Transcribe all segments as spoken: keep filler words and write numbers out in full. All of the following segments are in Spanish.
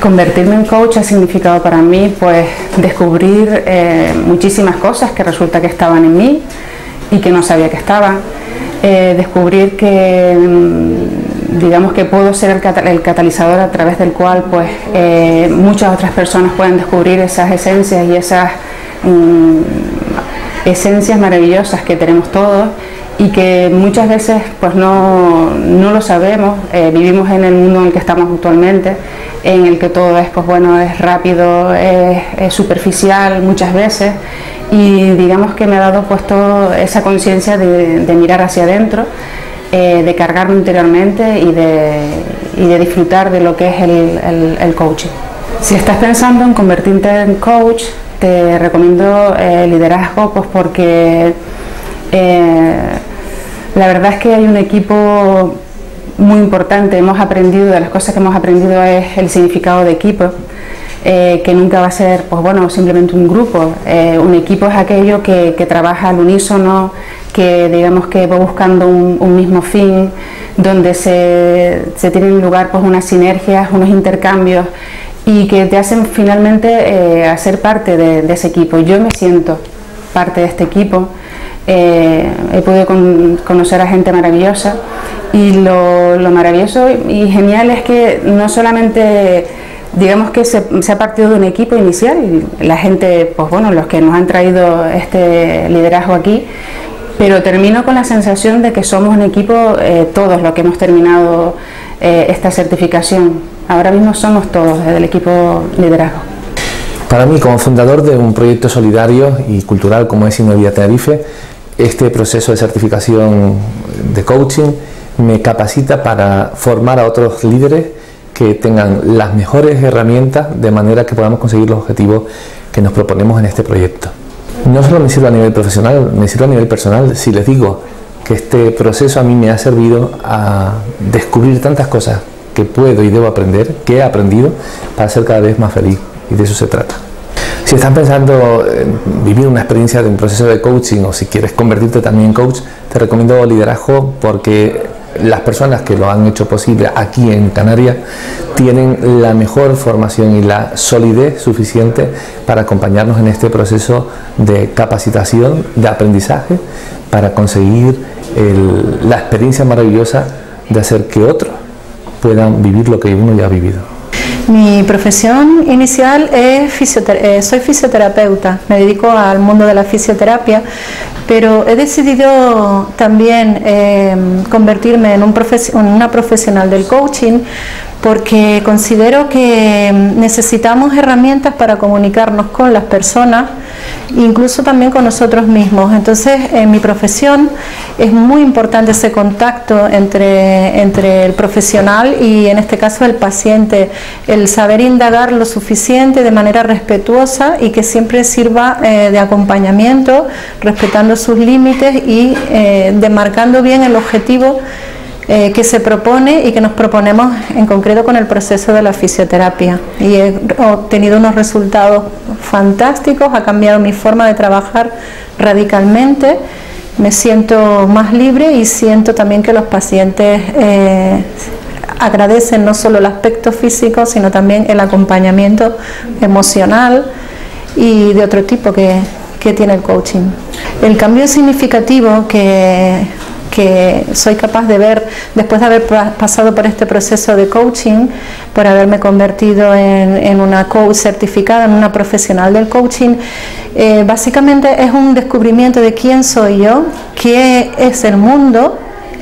Convertirme en coach ha significado para mí pues descubrir eh, muchísimas cosas que resulta que estaban en mí y que no sabía que estaban. Eh, descubrir que digamos que puedo ser el, cat el catalizador a través del cual pues eh, muchas otras personas pueden descubrir esas esencias y esas mm, esencias maravillosas que tenemos todos y que muchas veces pues no, no lo sabemos. Eh, vivimos en el mundo en el que estamos actualmente, en el que todo es pues bueno, es rápido, es, es superficial muchas veces, y digamos que me ha dado pues toda esa conciencia de, de mirar hacia adentro, eh, de cargarme interiormente y de, y de disfrutar de lo que es el, el, el coaching. Si estás pensando en convertirte en coach, te recomiendo eh, liderazgo, pues porque eh, la verdad es que hay un equipo muy importante. Hemos aprendido, de las cosas que hemos aprendido es el significado de equipo, eh, que nunca va a ser pues bueno, simplemente un grupo. Eh, un equipo es aquello que, que trabaja al unísono, que digamos que va buscando un, un mismo fin, donde se, se tienen lugar pues unas sinergias, unos intercambios y que te hacen finalmente eh, hacer parte de, de ese equipo. Yo me siento parte de este equipo. Eh, he podido con, conocer a gente maravillosa y lo, lo maravilloso y genial es que no solamente digamos que se, se ha partido de un equipo inicial, la gente, pues bueno, los que nos han traído este liderazgo aquí, pero termino con la sensación de que somos un equipo, eh, todos los que hemos terminado eh, esta certificación. Ahora mismo somos todos del equipo liderazgo. Para mí, como fundador de un proyecto solidario y cultural como es Innovia Tenerife, este proceso de certificación de coaching me capacita para formar a otros líderes que tengan las mejores herramientas de manera que podamos conseguir los objetivos que nos proponemos en este proyecto. No solo me sirve a nivel profesional, me sirve a nivel personal. Si les digo que este proceso a mí me ha servido a descubrir tantas cosas que puedo y debo aprender, que he aprendido para ser cada vez más feliz, y de eso se trata. Si estás pensando en vivir una experiencia de un proceso de coaching o si quieres convertirte también en coach, te recomiendo liderazgo, porque las personas que lo han hecho posible aquí en Canarias tienen la mejor formación y la solidez suficiente para acompañarnos en este proceso de capacitación, de aprendizaje, para conseguir el, la experiencia maravillosa de hacer que otros puedan vivir lo que uno ya ha vivido. Mi profesión inicial es fisioterapeuta, eh, soy fisioterapeuta, me dedico al mundo de la fisioterapia, pero he decidido también eh, convertirme en, un profes en una profesional del coaching, porque considero que necesitamos herramientas para comunicarnos con las personas, incluso también con nosotros mismos. Entonces, en mi profesión es muy importante ese contacto entre, entre el profesional y, en este caso, el paciente, el saber indagar lo suficiente de manera respetuosa y que siempre sirva eh, de acompañamiento, respetando sus límites y eh, demarcando bien el objetivo Eh, que se propone y que nos proponemos en concreto con el proceso de la fisioterapia, y he obtenido unos resultados fantásticos. Ha cambiado mi forma de trabajar radicalmente, me siento más libre y siento también que los pacientes eh, agradecen no solo el aspecto físico, sino también el acompañamiento emocional y de otro tipo que, que tiene el coaching. El cambio significativo que que soy capaz de ver después de haber pasado por este proceso de coaching, por haberme convertido en, en una coach certificada, en una profesional del coaching, eh, básicamente es un descubrimiento de quién soy yo, qué es el mundo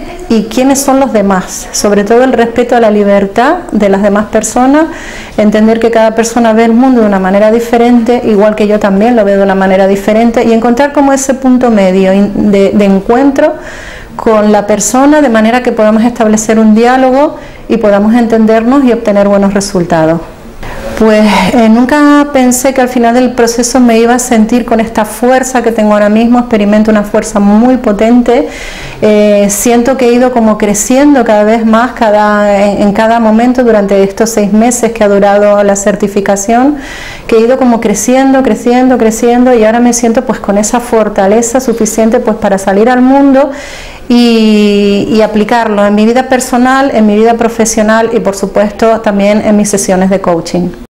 y quiénes son los demás, sobre todo el respeto a la libertad de las demás personas, entender que cada persona ve el mundo de una manera diferente, igual que yo también lo veo de una manera diferente, y encontrar como ese punto medio de, de encuentro con la persona, de manera que podamos establecer un diálogo y podamos entendernos y obtener buenos resultados. Pues eh, nunca pensé que al final del proceso me iba a sentir con esta fuerza que tengo ahora mismo. Experimento una fuerza muy potente, eh, siento que he ido como creciendo cada vez más cada, en, en cada momento durante estos seis meses que ha durado la certificación, que he ido como creciendo, creciendo, creciendo, y ahora me siento pues con esa fortaleza suficiente pues para salir al mundo y, y aplicarlo en mi vida personal, en mi vida profesional y por supuesto también en mis sesiones de coaching.